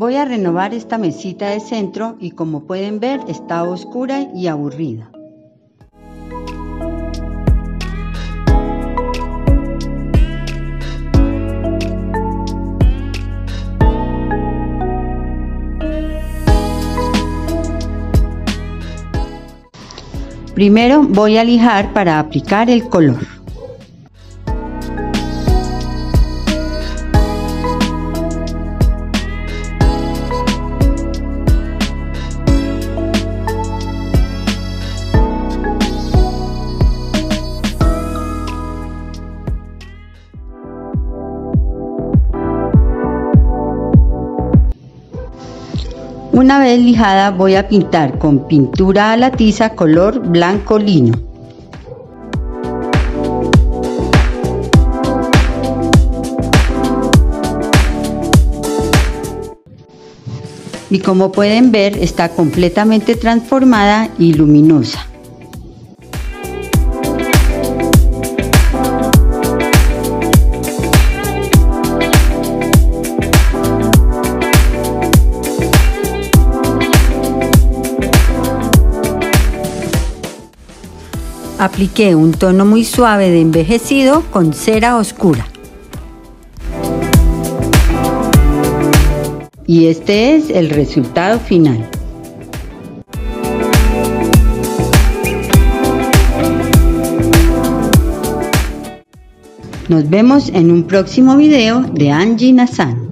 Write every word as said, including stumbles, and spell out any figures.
Voy a renovar esta mesita de centro y como pueden ver está oscura y aburrida. Primero voy a lijar para aplicar el color. Una vez lijada voy a pintar con pintura a la tiza color blanco lino. Y como pueden ver está completamente transformada y luminosa. Apliqué un tono muy suave de envejecido con cera oscura. Y este es el resultado final. Nos vemos en un próximo video de Angie Nazan.